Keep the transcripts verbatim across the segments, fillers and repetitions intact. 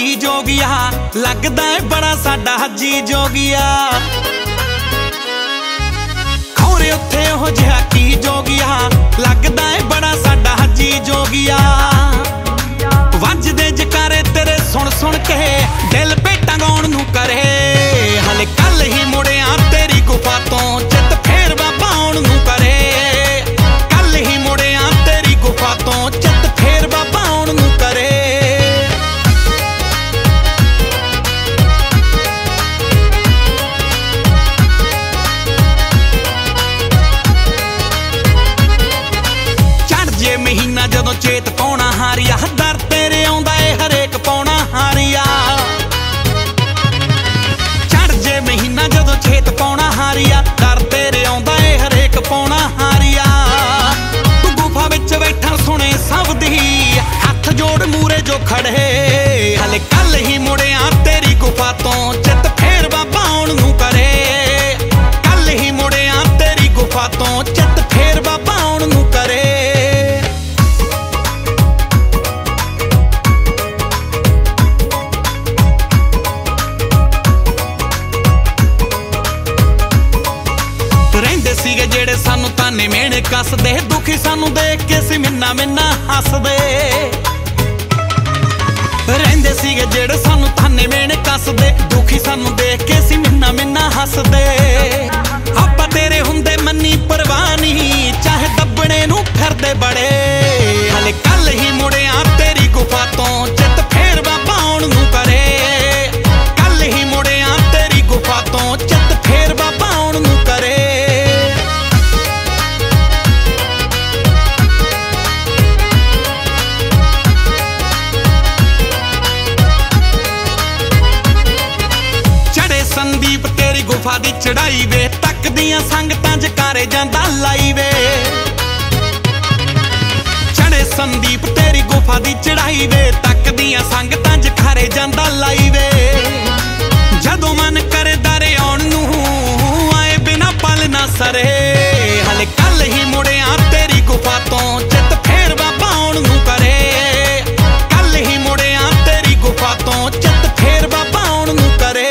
जी जोगिया, लगदा है बड़ा साडा जी जोगिया। खौरे उत्थे ओह जिहा की जोगिया, लगदा है बड़ा साडा जी जोगिया। वजदे जकारे तेरे सुन सुन के दिल भेटां गाउण नूं करे। हले कल ही मुड़िया तेरी गुफा तो चित फेर बाबा आउण नूं करे। कल ही मुड़िया तेरी गुफा तो चित फेर बाबा आउण नूं करे। चढ़ जे महीना जदों चेत पाउणा हारिया, दर तेरे आउंदा ए हरेक पाउणा हारिया। चढ़ जे महीना जदों चेत पाउणा हारिया, दर तेरे आउंदा ए हरेक पाउणा हारिया। तू गुफा विच बैठा सुने सब दी, हथ जोड़ मूरे जो खड़े। हले कल ही मुड़िया तेरी गुफा तो चित फेर बाबा आउण नूं करे। कल ही मुड़िया तेरी गुफा तो चित फेर बाबा आउण नूं करे। रहिंदे सीगे जेड़े सानू ताने मेहने कसदे, दुखी सानू देख के सी मिन्ना मिन्ना हसदे। रहिंदे सीगे जेड़े सानू ताने मेहने कसदे, दुखी सानू देख के सी मिन्ना मिन्ना हसदे। आपां तेरे हुंदे मन्नी परवाह नहीं, चाहे दबणे नूं फिरदे बड़े। हले कल ही मुड़िया तेरी गुफा तो चित फेर बाबा आउण नूं करे। कल ही मुड़िया तेरी गुफा तो चित फेर बाबा आउण नूं करे। संदीप तेरी गुफा दी चढ़ाई वे, तकदियां संगतां जकारे जांदा लाई वे। चढ़े संदीप तेरी गुफा दी चढ़ाई वे, तकदियां संगतां जकारे जांदा लाई वे। जदों मन करे दरे आउण नूं, आए बिना पल ना सरे। हले कल ही मुड़िया तेरी गुफा तो चित फेर बाबा आउण नूं करे। कल ही मुड़िया तेरी गुफा तो चित फेर बाबा आउण नूं करे।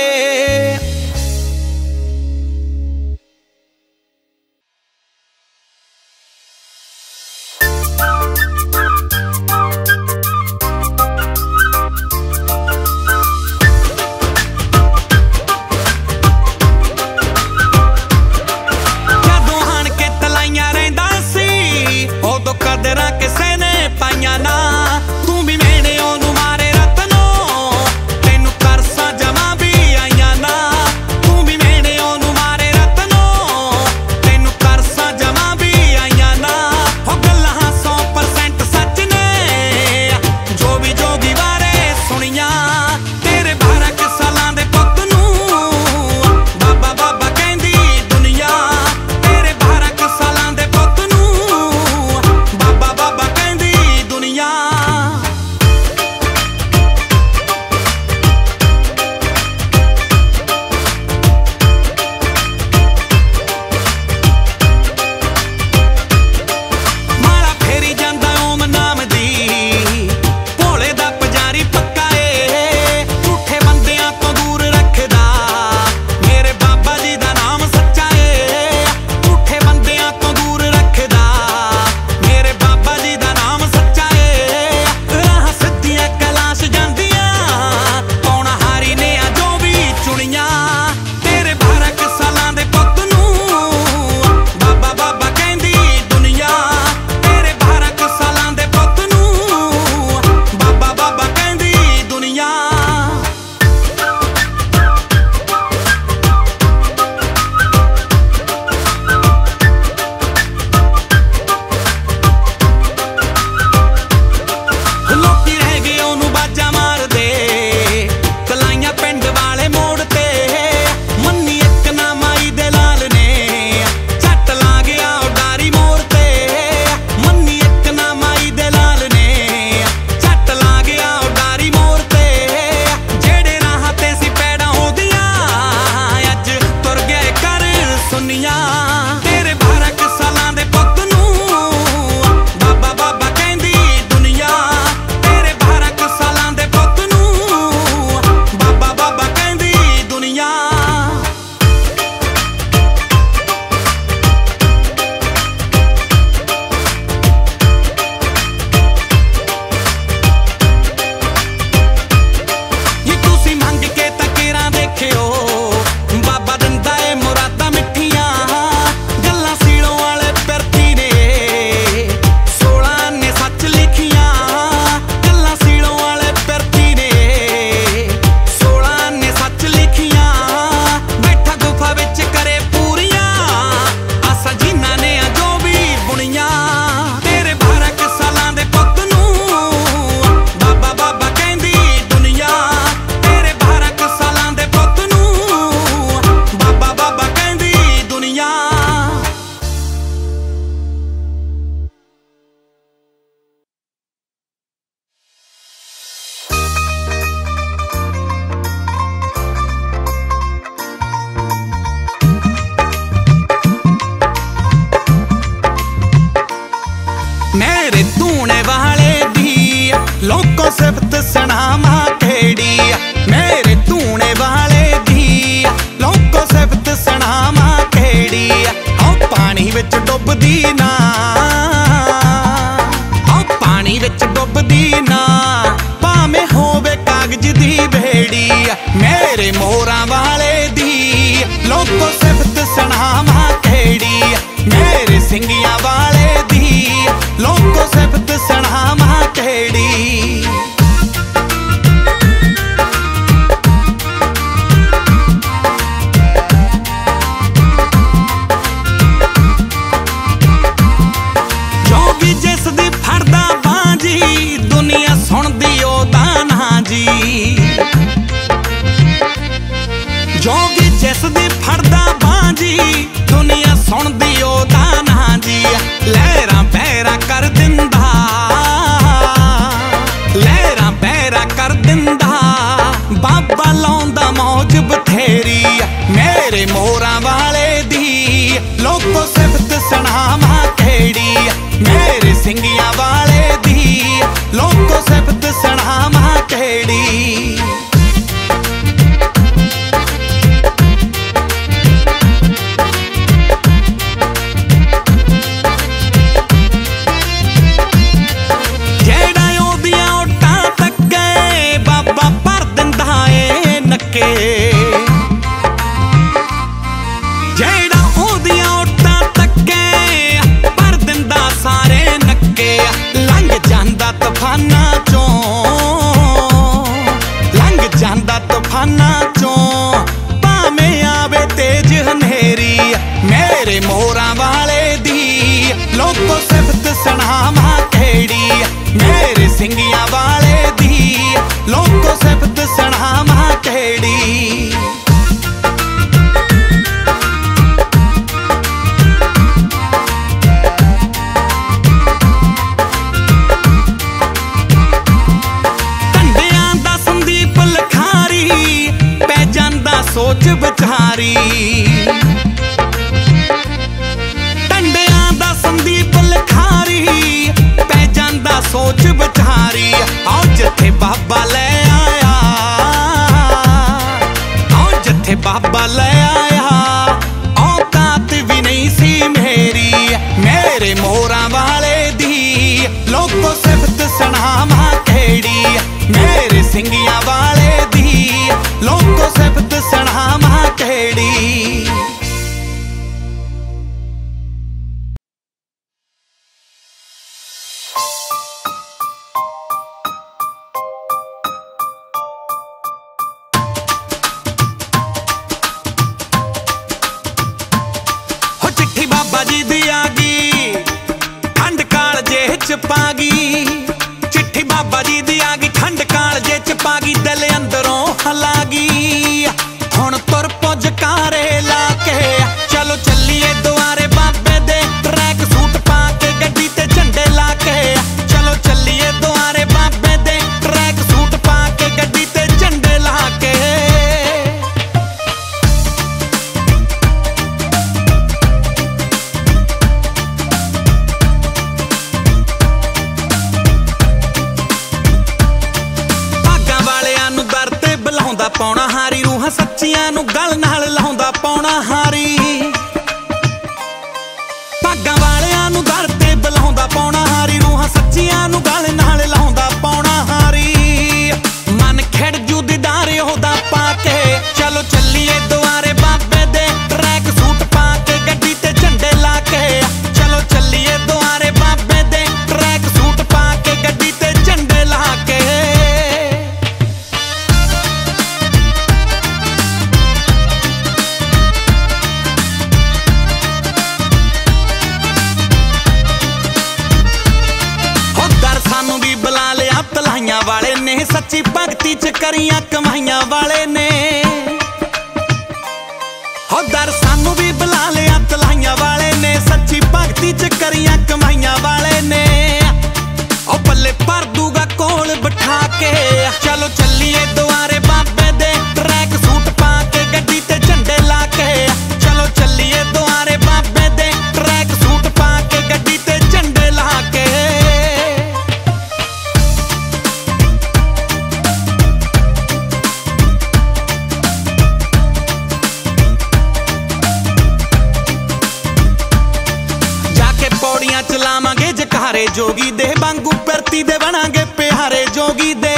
हसदी फड़दा बांजी दुनिया सुनदी ओदा ना जी लहरां पैरा कर दिंदा लहरां पैरा कर दिंदा बाबा लाउंदा मौज बथेरी मेरे मोरां वाले दी लोको सिफत सनामा केड़ी मेरे सिंगियां वाले दी लोको सिफत सनामा केड़ी जेड़ा ओदियां ओटां तक्के पर दिंदा सारे नक्के लंघ जांदा तूफाना चों लंघ जांदा तूफाना चों भावें आवे तेज हनेरी मेरे मोरां वाले दी लोको सिफत सनामा केड़ी मेरे सिंगियां वाले दी लोको सिफत सनामा केड़ी सोच विचारी टंडियां दा संदीप लखारी पै जांदा सोच विचारी आओ जिथे बाबा ले आया आओ जिथे बाबा ले आया औकात भी नहीं सी मेरी मेरे मोरां वाले दी लोको सिफत सनामा केड़ी मेरे सिंगियां वाले दी लोको सिफत सनामा केड़ी हो चिट्ठी बाबा जी दी आ गई ठंड कालजे च पा गई चिट्ठी बाबा जी दी आ गई ठंड कालजे च पा गई दिल अंदरों हला गई हुण तुर पुज कारे ला के चलो चलिए दुआरे बाबे दे ट्रैक सूट पा के गड्डी ते झंडे ला के चलो चलिए दुआरे बाबे दे ट्रैक सूट पा के गड्डी ते झंडे ला के लाउंदा पौना हारी रूहां सच्चियां नूं गल नाल लाउंदा पौना हारी भागां वालियां नूं दर ते बुलाउंदा पौना हारी रूहां सच्चियां नूं गल नाल लाउंदा पौना हारी मन खिड़ जू दीदार ओहदा पा के चलो चलिए दुआरे बाबे दे ट्रैक सूट पा के गड्डी ते झंडे ला के चलो चलिए दुआरे बाबे दे ट्रैक सूट पा के गड्डी ते झंडे ला के वाले ने सच्ची भगती च करियां कमाइयां वाले ने हो दर सानू भी बुला लिया तलाइयां वाले ने सच्ची भगती च करियां कमाइयां वाले ने ओ पल्ले भर दूगा कोल बिठा के चलो चलिए दुआरे बाबे दे ट्रैक सूट पा के गड्डी ते झंडे ला के चलो चलिए दुआरे बाबे दे ट्रैक सूट पा के गड्डी ते झंडे ला के चलावांगे जकारे जोगी दे वांगू परती दे बनांगे प्यारे जोगी दे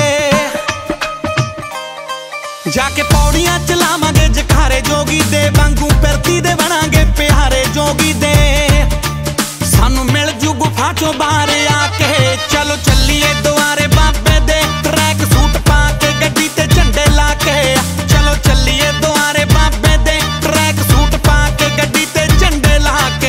जाके पौड़ियां चलावांगे जकारे जोगी दे वांगू परती दे बनांगे प्यारे जोगी दे सानू मिल जू गुफा चों बाहर आके चलो चलिए दुआरे बाबे दे ट्रैक सूट पा के गड्डी ते झंडे ला के चलो चलिए दुआरे बाबे दे ट्रैक सूट पा के गड्डी ते झंडे ला के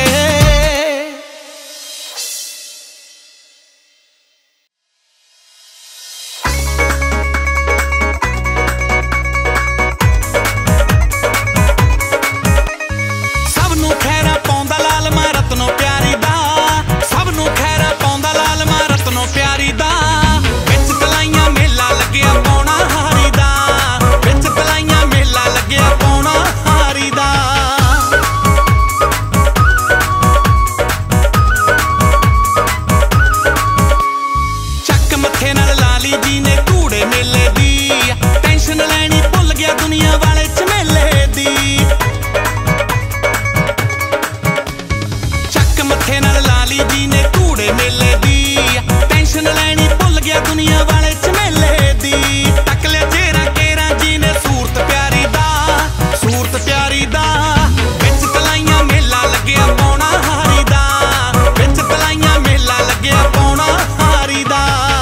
गया दुनिया वाले झमेले दी। चक मथे नाल लाली जी ने कूड़े मेले दी, टेंशन लैनी भुल गया दुनिया वाले झमेले दी। तक लिया चेहरा केरा जी ने सूरत प्यारी दा, सूरत प्यारी दा। बिच तलाइयां मेला लग्या पौना हारी दा, बिच तलाइयां मेला लग्या पौना हारी दा।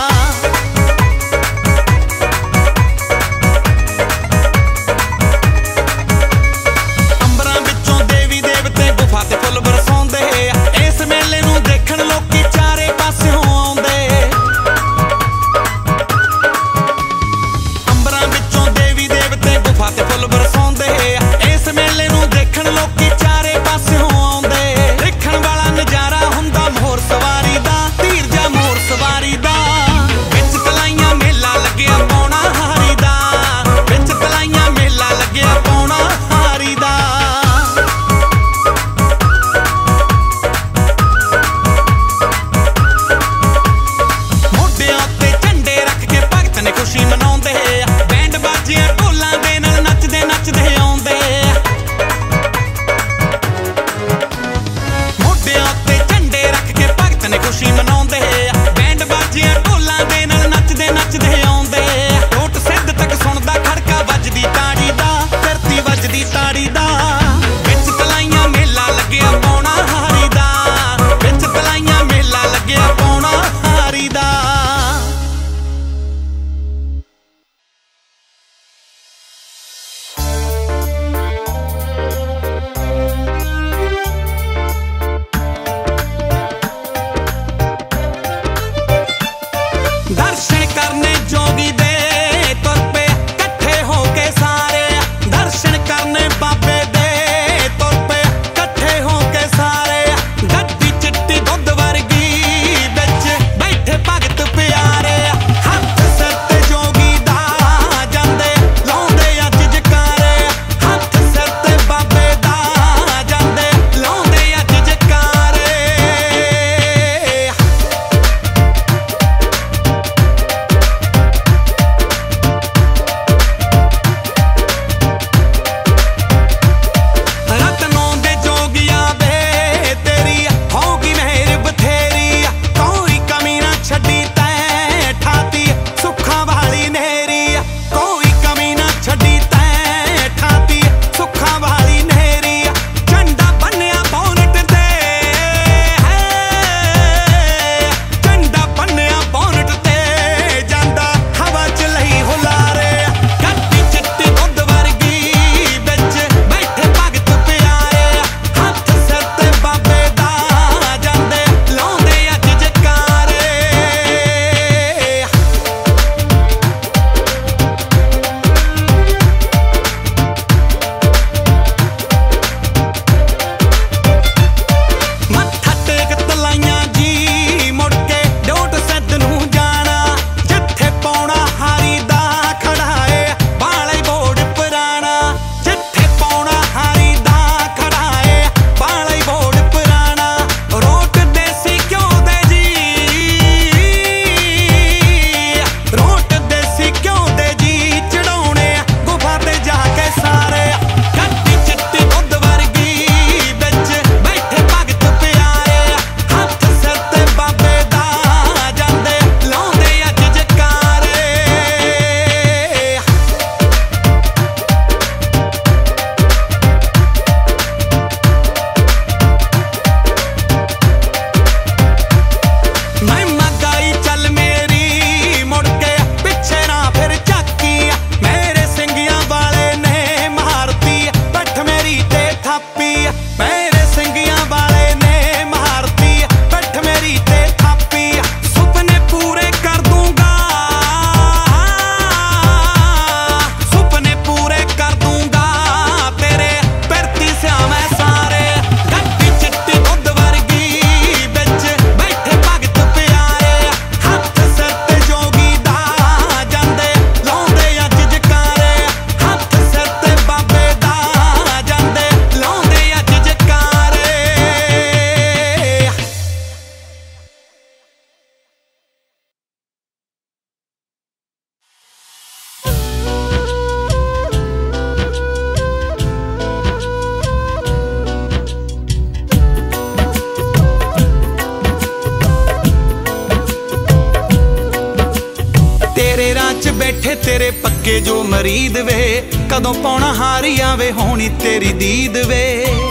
दर्शन करने जोगी दे तुर पे कट्ठे होके सारे, दर्शन करने बाबे दे तुर पे कट्ठे होके सारे। गद्दी चिट्टी दुध वर्गी बिच बैठे भगत प्यारे, हथ सिर ते जोगी दा जांदे लाउंदे अज जकारे, हथ सिर ते बाबे दा जांदे लाउंदे अज जकारे। बैठे तेरे पक्के जो मरीद वे, कदों पौना हारी आवे होनी तेरी दीद वे।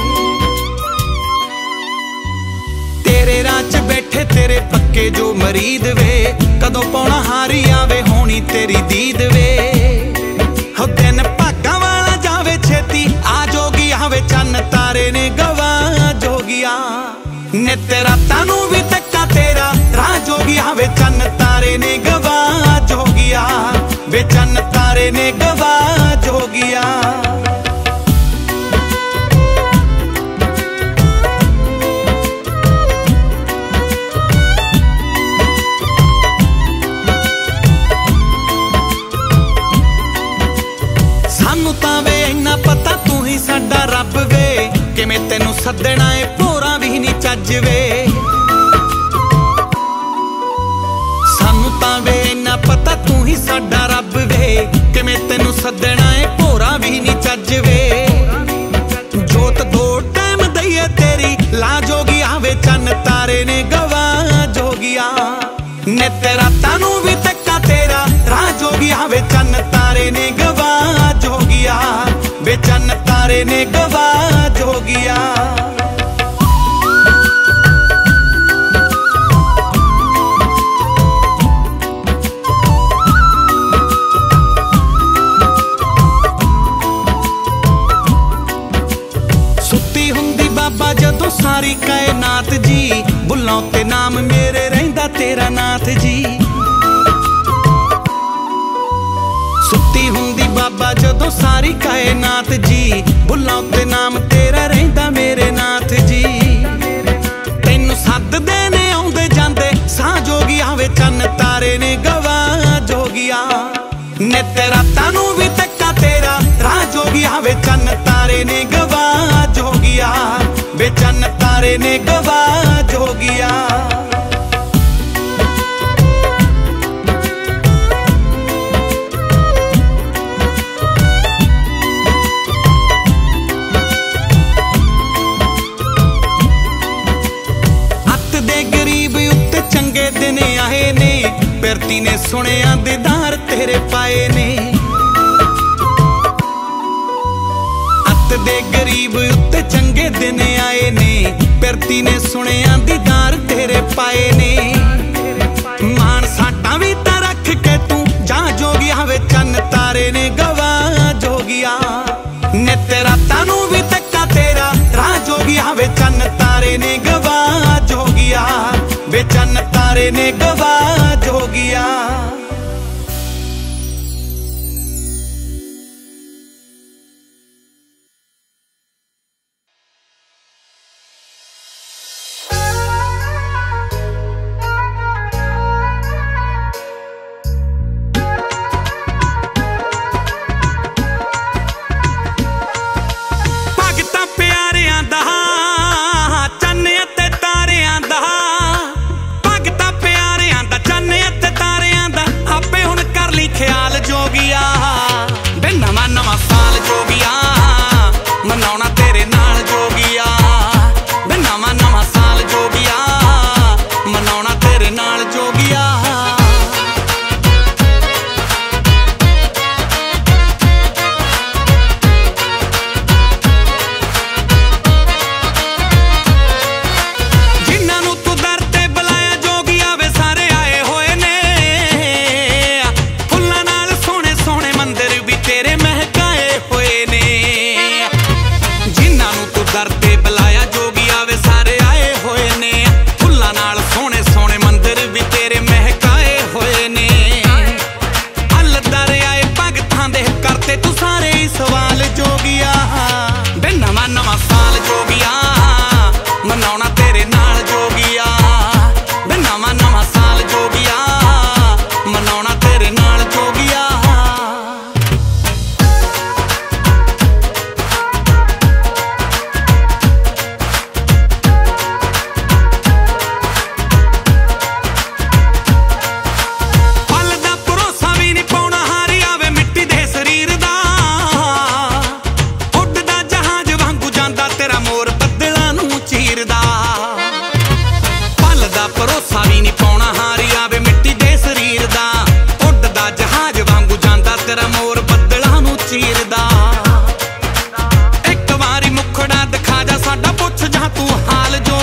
तेरे राह च बैठे तेरे पक्के जो मरीद वे, कदों पौना हारी आवे होनी तेरी दीद वे। हो दिन भागा वाला जावे छेती आ जोगी आवे, चन्न तारे ने गवा जोगिया। नित रातां नूं भी तक्का तेरा राह जोगी आवे, चन्न तारे ने गवा जोगिया वे, चन्न तारे ने गवा जोगिया। सानू तां वे इन्ना पता तू ही साडा रब वे, किवें तैनू सदना है भोरा भी नहीं चज वे। सानू तां वे इन्ना पता तू ही साडा रब वे, किवें तैनू सदना है भोरा भी नहीं चज वे। जोत दो टाइम दईए तेरी ला जोगी आवे, चन्न तारे ने गवा जोगिया। नित रातां नूं भी तक्का तेरा राह जोगी आवे, चन्न तारे ने गवा जोगिया वे, चन्न तारे ने गवा जोगिया। सुत्ती हुंदी बाबा जदों सारी कायनात जी, बुल्लां ते नाम मेरे रहिंदा तेरा नाथ जी। सुत्ती हुंदी बाबा जदों सारी कायनात जी, बुल्लां ते नाम तेरा रहिंदा मेरे नाथ जी। तैनू सददे ने आउंदे जांदे साह जोगी आवे, चन्न तारे ने गवा जोगिया। नित रातां नूं भी तक्का तेरा राह जोगी आवे, चन्न तारे ने गवा जोगिया वे, चन्न तारे ने गवा जोगिया। चंगे दिन आए ने, पिरती ने सुनिया दीदार तेरे पाए ने। अत दे गरीब उत्ते चंगे दिन आए ने, पिरती ने सुनिया दीदार तेरे पाए ने। मान साडा भी तां रख के तू जा जोगी आवे, चन्न तारे ने गवा जोगिया। नित रातां नूं भी तक्का तेरा राह जोगी आवे, चन्न तारे ने गवा जोगिया वे, चन्न तारे ने गवा जोगिया। भगतां प्यारियां दा चन्न ते तारियां दा, ख्याल जोगिया बे नवा नवा साल जोगिया, मनाउणा तेरे नाल जोगिया बे नवा नवा साल जोगिया, मनाउणा तेरे नाल जोगिया। जिन्हां नूं तू दर ते बुलाया जोगिया वे, सारे आए होए ने। मंदिर भी तेरे महकाए हुए ने। जिन्हां नूं तू दर ते बुलाया जोगिया वे, सारे आए हुए ने। फुल्लां नाल सोहणे सोहणे मंदिर भी तेरे महकाए हुए ने। अल दर आए भगतां दे करते तू सारे ही सवाल जोगिया बे नवा नवा साल जोगिया, मनाउणा तेरे नाल जोगिया बे नवा नवा साल जोगिया, मनाउणा तेरे नाल जोगिया।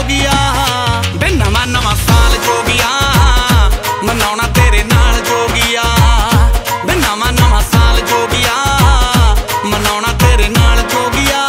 जोगिया बे नवा नवा साल जोगिया मनाउणा तेरे नाल जोगिया बे नवा नवा साल जोगिया मनाउणा तेरे नाल जोगिया।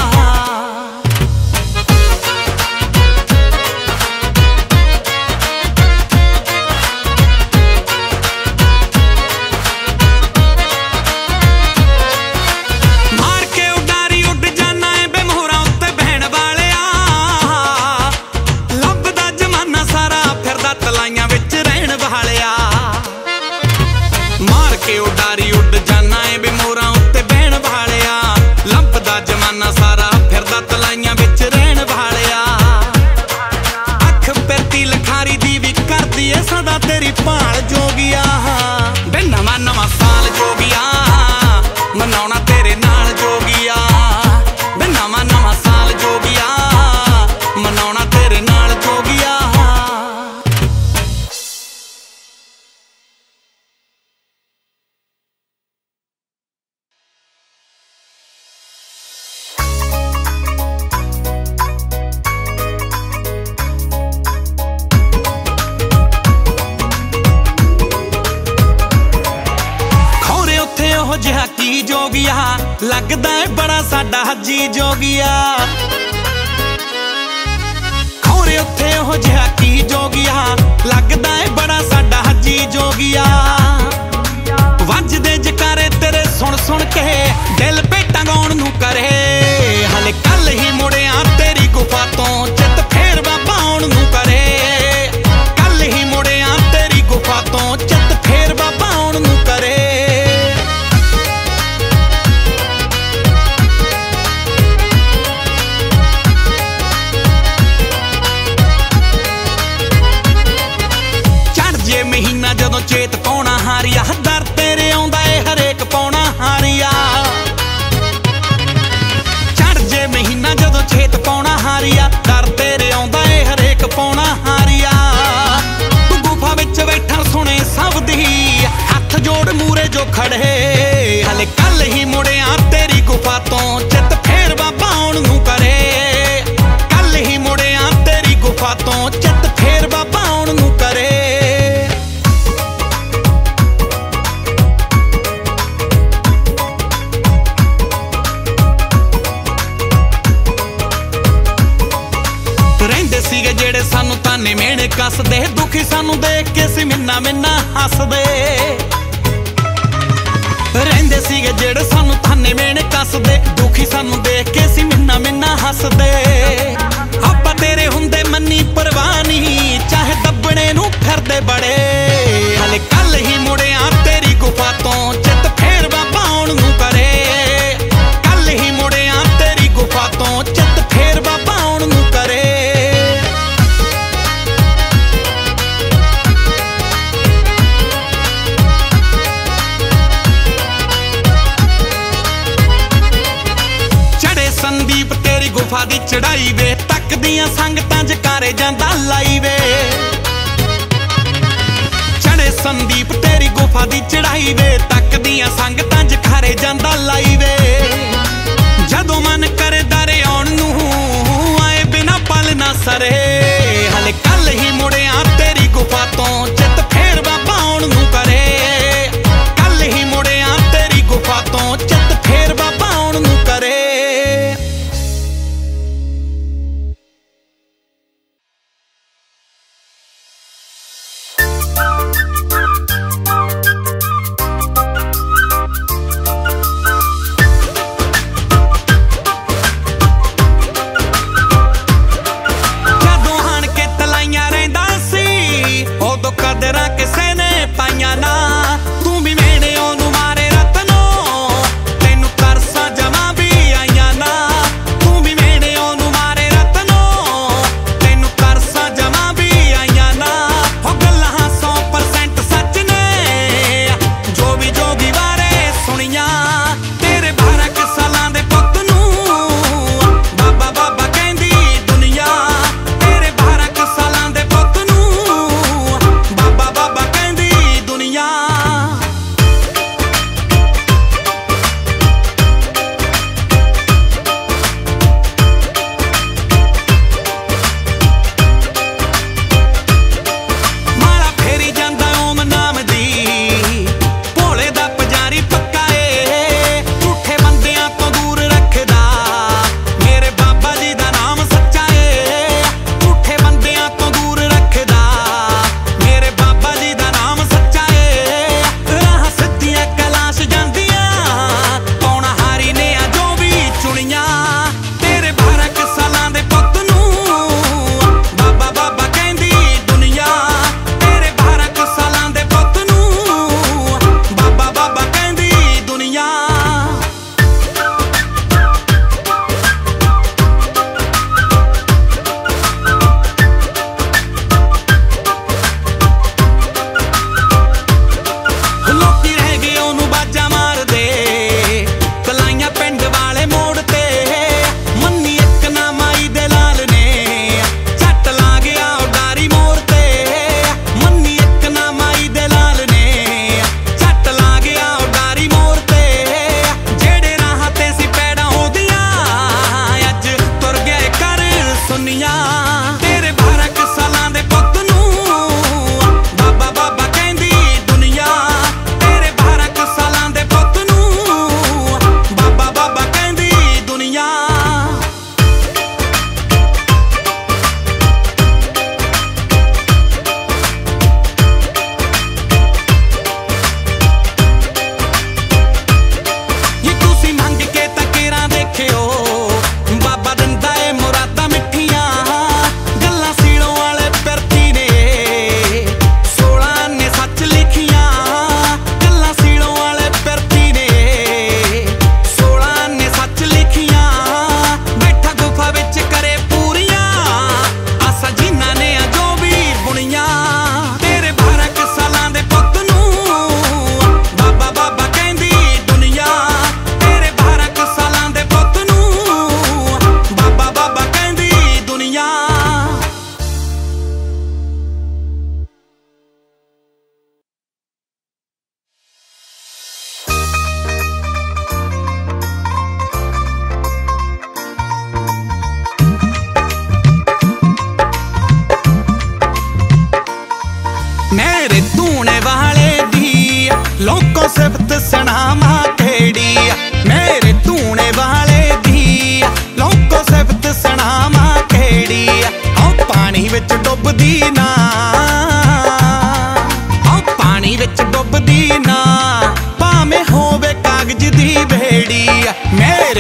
मार के उडारी उड जाना है बे मोरा उत्ते बहन वालिया लंबदा जमाना सारा फिरदा तलाइयां विच रहन वालिया। अख परती लखारी दी भी करदी है सदा तेरी भाल जोगिया बे नवा नवा साल जोगिया मनाउणा तेरे नाल जोगिया बे नवा नवा साल जोगिया मनाउणा तेरे नाल जोगिया। जिहा की जोगिया लगदा है बड़ा साडा हजी जोगिया खौरे उत्थे ओह जिहा की जोगिया लगदा है बड़ा साडा हजी जोगिया। वजदे जकारे तेरे सुन सुन के दिल भेटां गाउण नूं करे हले कल ही मुड़िया तेरी गुफा तो चित फेर बाबा आउण नूं करे कल ही मुड़िया तेरी गुफा तो चित फेर बाबा आउण नूं करे। महीना जदों चेत पाउणा हारिया दर तेरे आउंदा ए हरेक पाउणा हारिया चढ़ जे महीना जदों चेत पाउणा हारिया दर तेरे आउंदा ए हरेक पाउणा हारिया। तू गुफा विच बैठा सुने सब दी हथ जोड़ मूरे जो खड़े हले कल ही मुड़िया तेरी गुफा तो चित फेर बाबा आउण नूं करे कल ही मुड़िया तेरी गुफा तो चित फेर बाबा आउण नूं करे। सीगे जेड़े सानू ताने मेने कसदे दुखी सानू देख के सी मिन्ना मिन्ना हसदे रहिंदे सीगे जेड़े सानू ताने मेने कसदे दुखी सानू देख के सी मिन्ना मिन्ना हसदे। आपां तेरे हुंदे मन्नी परवाह नहीं चाहे दबणे नूं फिरदे बड़े हले कल ही मुड़िया तेरी गुफा तो चित फेर बाबा आउण नूं करे कल ही मुड़िया तेरी गुफा तो चित फेर बाबा आउण नूं करे। संदीप तेरी गुफा दी चढ़ाई वे तक दियां संगतां जकारे जांदा लाई वे चढ़े संदीप तेरी गुफा दी चढ़ाई वे तक दियां संगतां जकारे जांदा लाई वे जदों मन करे दरे आउण नूं आए बिना पल ना सरे हले कल ही मुड़िया तेरी गुफा तो चित फेर बाबा आउण नूं करे कल ही मुड़िया तेरी गुफा तो चित फेर बाबा आउण नूं करे।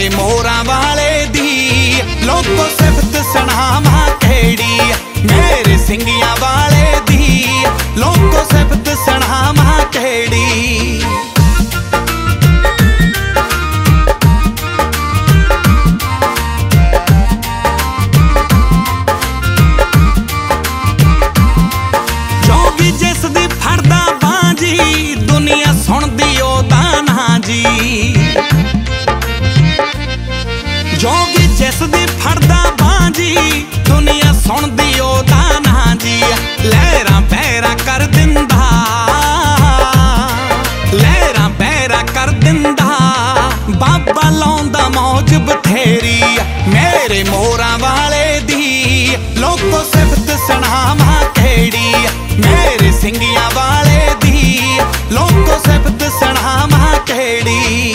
मोरां वाले दी लोगों सिफत सुनावां केड़ी, मेरे सिंगियां वाले दी लोगों सिफत सुनावां केड़ी। जोगी जिस दी फड़दा बांजी दुनिया सुनदी ओदा नां जी, जोगी जिस दी फड़दा बांजी दुनिया सुनदी ओदा नां जी। लहरां पैरा कर दिंदा, लहरां पैरा कर दिंदा बाबा लाउंदा मौज बथेरी, मेरे मोरां वाले दी लोगों सिफत सुनावां केड़ी, मेरे सिंगियां वाले दी लोगों सिफत सुनावां केड़ी।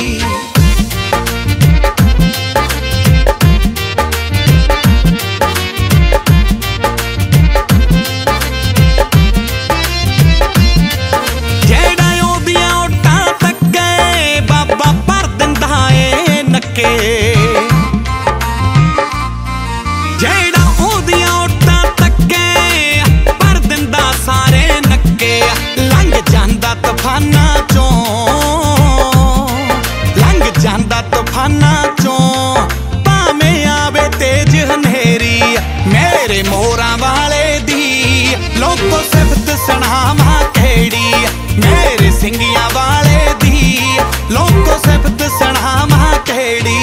जेड़ा ओदियां ओटां तक्के बाबा भर दिंदा ए नक्के, जेड़ा ओदियां ओटां तक्के भर दिंदा सारे नक्के। लंघ जांदा तूफानां चों, लंघ जांदा तूफानां चों भावें आवे तेज हनेरी, मेरे मोरां वाले दी लोगों सिफत सुनावां केड़ी, मेरे सिंगियां वाले दी लोगों सिफत सुनावां केड़ी।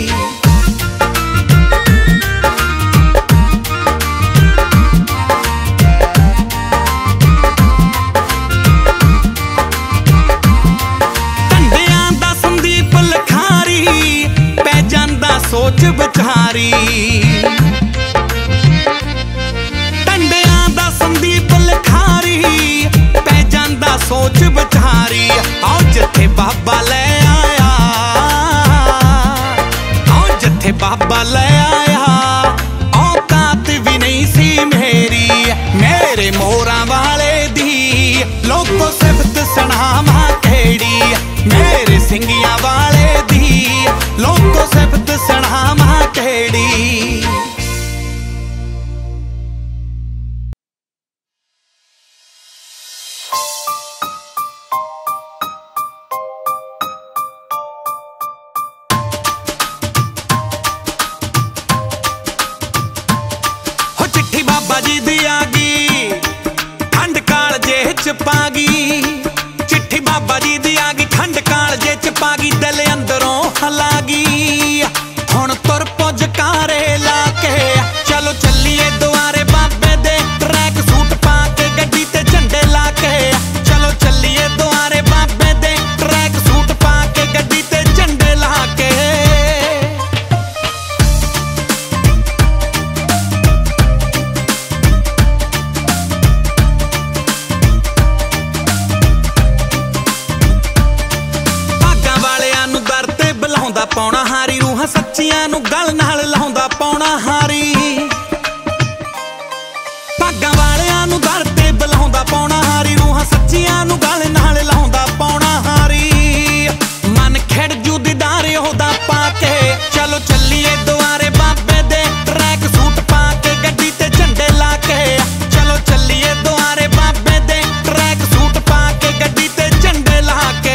सोच बचारी टंडियां दा संदीप लखारी पै जांदा सोच बचारी। आओ जिथे बाबा ले आया, आओ जिथे बाबा ले आया औकात भी नहीं सी मेरी, मेरे मोरां वाले दी लोगों सिफत सुनावां केड़ी, मेरे सिंगियां वाले दी लोगों सिफत सुनावां केड़ी। हो चिट्ठी बाबा जी दी आ गई ठंड कालजे च पा गई, चिट्ठी बाबा जी दी आ गई ठंड कालजे च पा गई, दिल अंदरों हला गई हुण तुर पुज कारे ला के। चलो चलिए दुआरे बाबे दे ट्रैक सूट पा के गड्डी ते झंडे ला के, चलो चलिए दुआरे बाबे दे ट्रैक सूट पा के गड्डी ते झंडे ला के। लाउंदा पौना हारी रूहां सच्चियां नूं गल नाल लाउंदा पौना हारी, भागां वालियां नूं दर ते बुलाउंदा पौना हारी रूहां सच्चियां नूं गल नाल लाउंदा पौना हारी। मन खिड़ जू दीदार ओहदा पा के, चलो चलिए दुआरे बाबे दे ट्रैक सूट पा के गड्डी ते झंडे ला के, चलो चलिए दुआरे बाबे दे ट्रैक सूट पा के गड्डी ते झंडे ला के।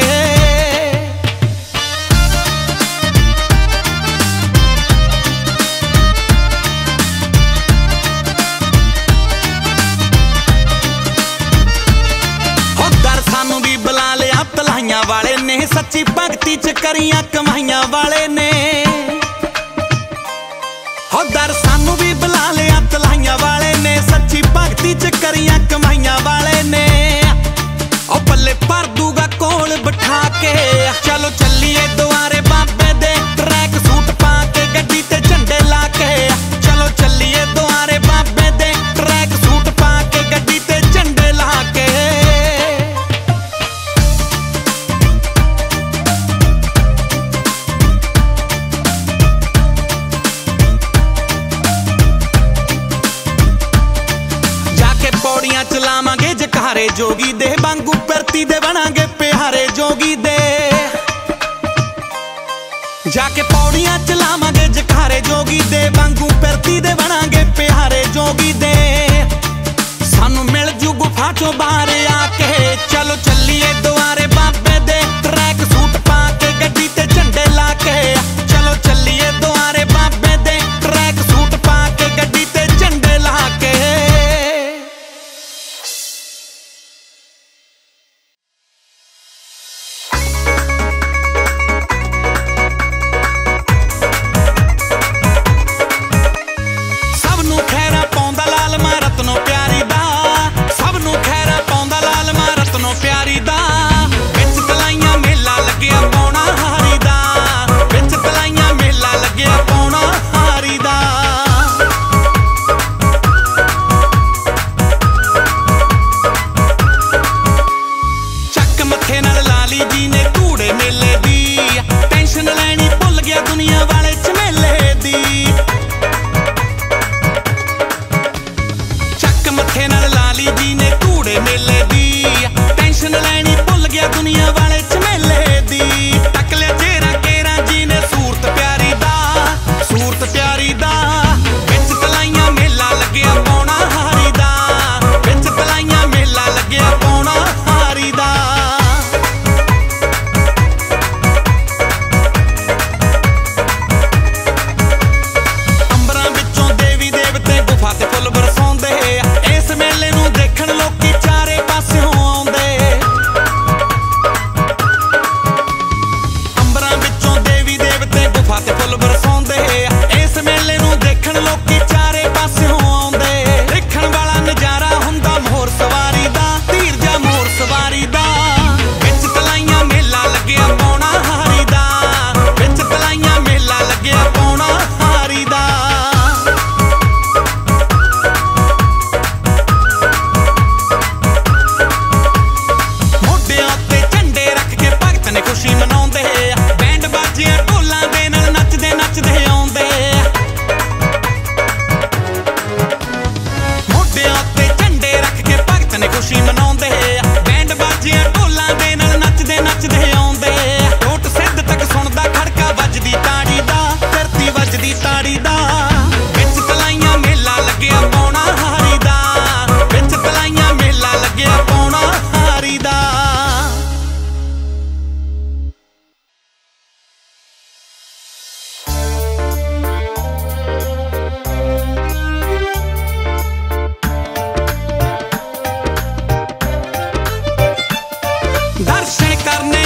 तलाइयां वाले ने सच्ची भगती च करियां कमाइयां वाले ने, हो दर सानू भी बुला लिया तलाइयां वाले ने सच्ची भगती च करियां कमाइयां वाले ने। ओ पल्ले भर दूगा कोल बिठा के, चलो चलिए दुआरे बाबे दे ट्रैक सूट पा के गड्डी ते झंडे ला के, चलो चलिए दुआरे बाबे दे ट्रैक सूट पा के गड्डी ते झंडे ला के। चलावांगे जकारे जोगी दे वांगू परती दे बनांगे प्यारे जोगी दे, जाके के पौड़ियां चलावांगे जखारे जोगी दे वांगू पिरती दे बनांगे प्यारे जोगी दे सानू मिल जू गुफा चों बाहर आके चलो चलिए दुआरे बाबे दे ट्रैक सूट पा के गड्डी ते झंडे ला के चलो चलिए दुआरे बाबे दे ट्रैक सूट पा के गड्डी ते झंडे ला के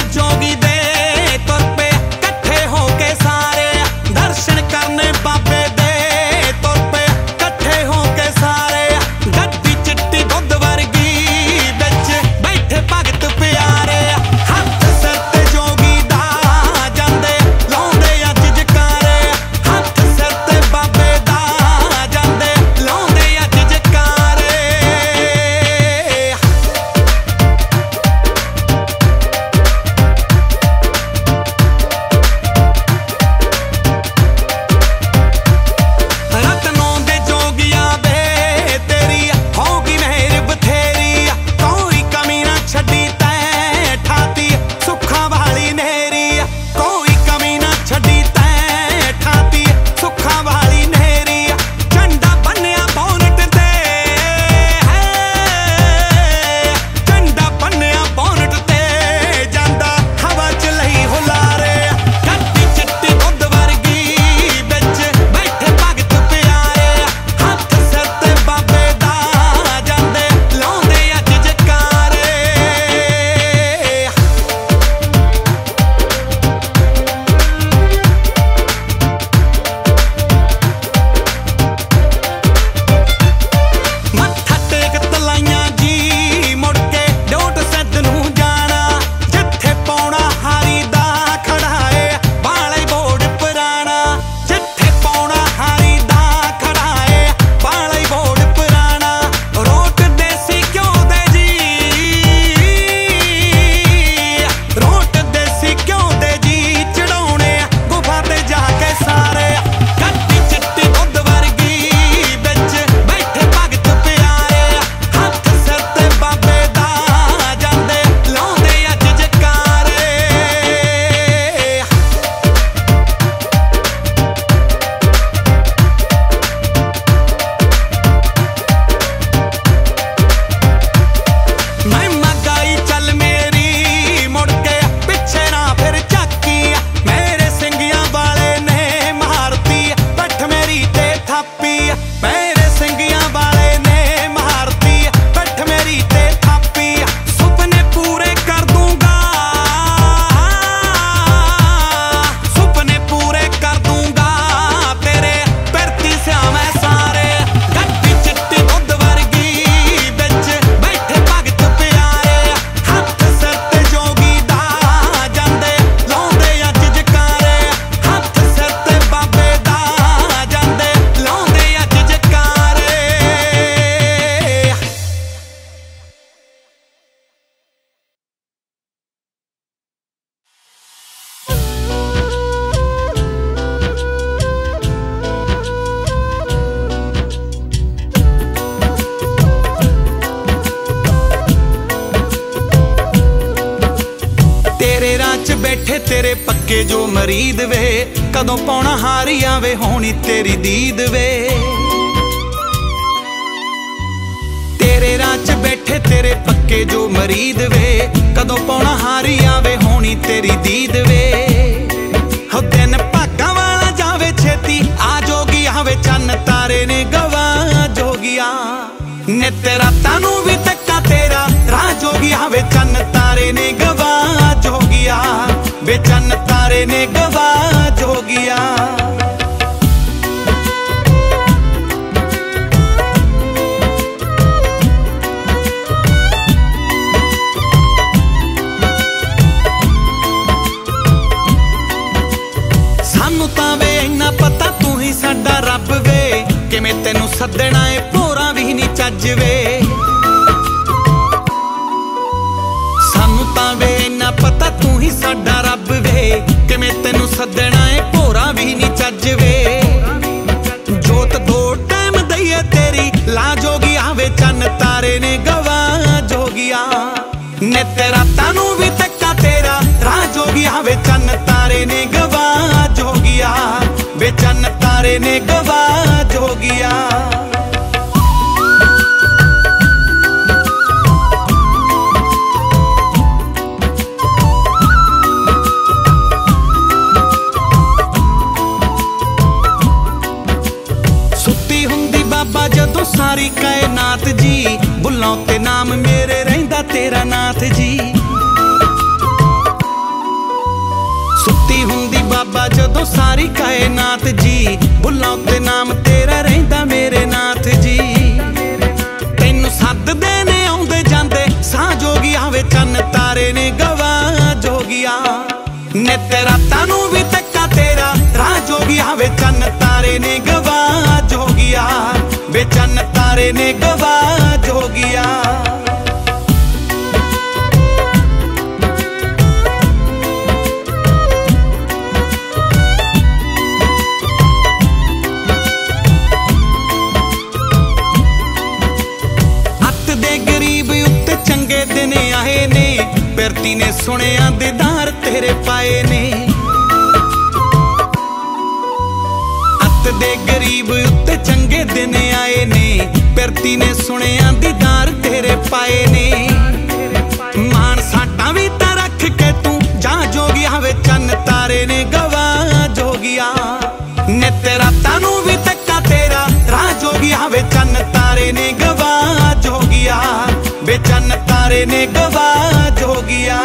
दर्शन करने बाबे तेरे पक्के जो मरीद वे, कदों पाउणा हारी आवे होनी तेरी दीद वे। तेरे राह च बैठे तेरे पक्के जो मरीद वे, कदों पाउणा हारी आवे होनी तेरी दीद वे। हो दिन भागां वाला जावे छेती आ जोगी आवे, चन्न तारे ने गवा जोगिया। नित रातां नूं भी तक्का तेरा राह जोगी आवे, चन्न तारे ने गवा जोगिया। वे चन्न तारे ने गवा जोगिया। सानू तां वे इन्ना पता तू ही साडा रब वे, किवें तैनू सदना ए भोरा भी नहीं चज वे। सानू तां वे इन्ना पता तू ही साडा रब वे, किवें तैनू सदना ए भोरा भी नहीं चज वे। जोत दो टाइम दईए तेरी ला जोगी आवे, चन्न तारे ने गवा जोगिया। नित रातां नूं भी तक्का तेरा राह जोगी आवे, चन्न तारे ने गवा जोगिया। वे चन्न तारे ने गवा जोगिया। सुत्ती हुंदी बाबा जदों सारी कायनात जी, बुल्लों ते नाम मेरे रहिंदा तेरा नाथ जी। सुत्ती हुंदी बाबा जदों सारी कायनात जी, बुल्लों ते नाम तेरा रहिंदा मेरे नाथ जी। तैनू सददे ने आउंदे जांदे साह जोगी आवे, चन्न तारे ने गवा जोगिया। नित रातां नूं भी तक्का तेरा राह जोगी आवे, चन्न तारे ने गवा जोगिया। वे चन्न तारे ने गवा जोगिया। अत दे गरीब उत्ते चंगे दिन आए ने, पिरती ने सुनिया दीदार तेरे पाए ने। अत दे गरीब उत्ते चंगे दिन आए ने, पिरती ने सुनिया दीदार तेरे पाए ने। मान साडा भी तां रख के तू जा जोगी आवे, चन्न तारे ने गवा जोगिया। नित रातां नूं भी तक्का तेरा राह जोगी आवे, चन्न तारे ने गवा जोगिया। वे चन्न तारे ने गवा जोगिया।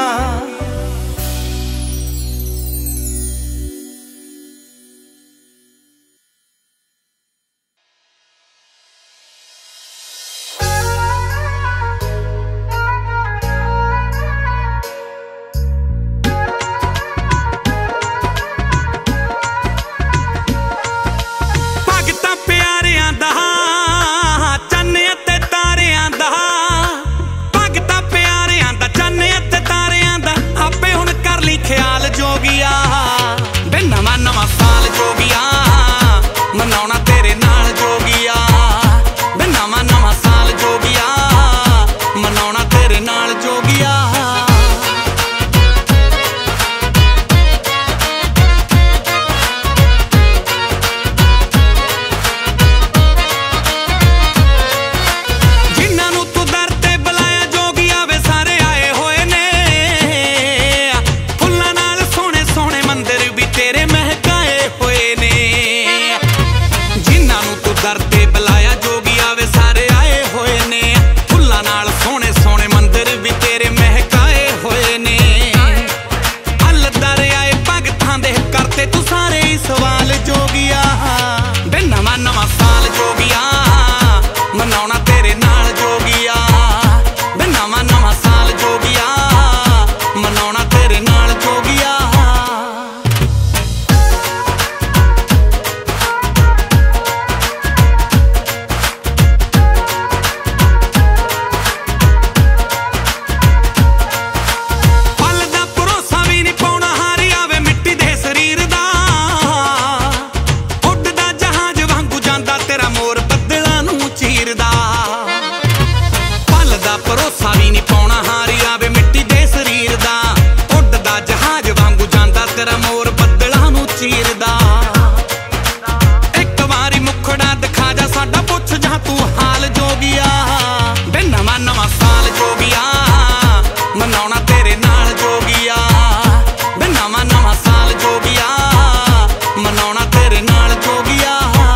ਜੋਗੀਆ ਵੇ ਨਵਾਂ ਨਵਾਂ ਸਾਲ ਜੋਗੀਆ ਮਨਾਉਣਾ ਤੇਰੇ ਨਾਲ ਜੋਗੀਆ ਵੇ ਨਵਾਂ ਨਵਾਂ ਸਾਲ ਜੋਗੀਆ ਮਨਾਉਣਾ ਤੇਰੇ ਨਾਲ ਜੋਗੀਆ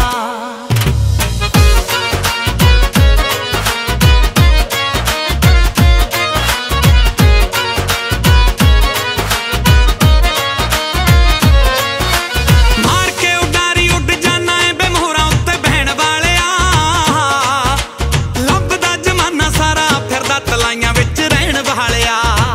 ਤਲਾਈਆਂ ਵਿੱਚ ਰਹਿਣ ਵਾਲਿਆ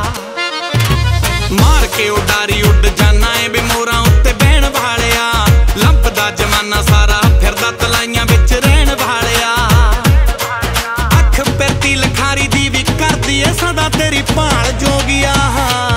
ਮਾਰ ਕੇ ਉਡਾਰੀ ਉੱਡ ਜਾਣਾ ਏ ਬੇ ਮੋਰਾਂ ਉੱਤੇ ਬਹਿਣ ਵਾਲਿਆ ਲੰਬਦਾ ਜ਼ਮਾਨਾ ਸਾਰਾ ਫਿਰਦਾ ਤਲਾਈਆਂ ਵਿੱਚ ਰਹਿਣ ਵਾਲਿਆ ਅੱਖ ਪਿਰਤੀ ਲਖਾਰੀ ਦੀ ਵੀ ਕਰਦੀ ਏ ਸਦਾ ਤੇਰੀ ਭਾਲ ਜੋਗੀਆ